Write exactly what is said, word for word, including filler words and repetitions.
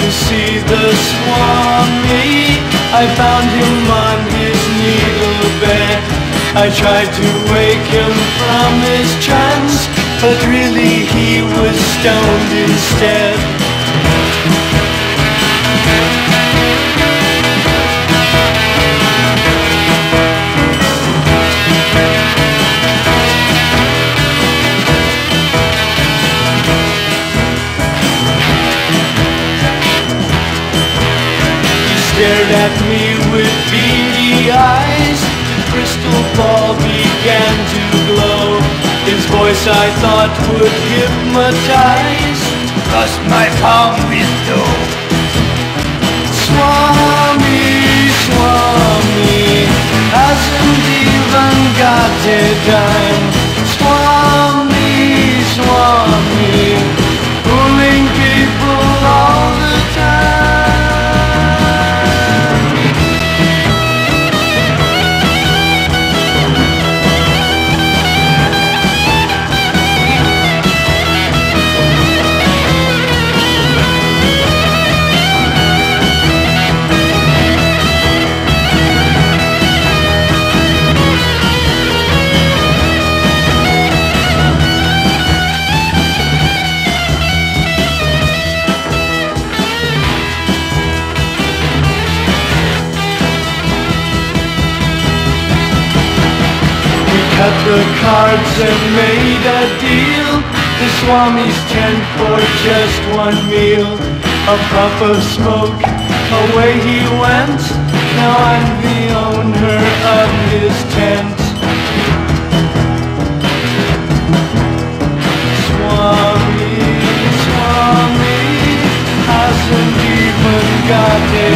see the Swami. I found him on his needle bed. I tried to wake him from his trance, but really he was stoned instead. Stared at me with beady eyes. The crystal ball began to glow. His voice I thought would hypnotize. Crossed my palm with dough. Swami, Swami hasn't even got a dime. Swami, Swami fooling people all the time. Cut the cards and made a deal. The Swami's tent for just one meal. A puff of smoke, away he went. Now I'm the owner of his tent. Swami, Swami hasn't even got it.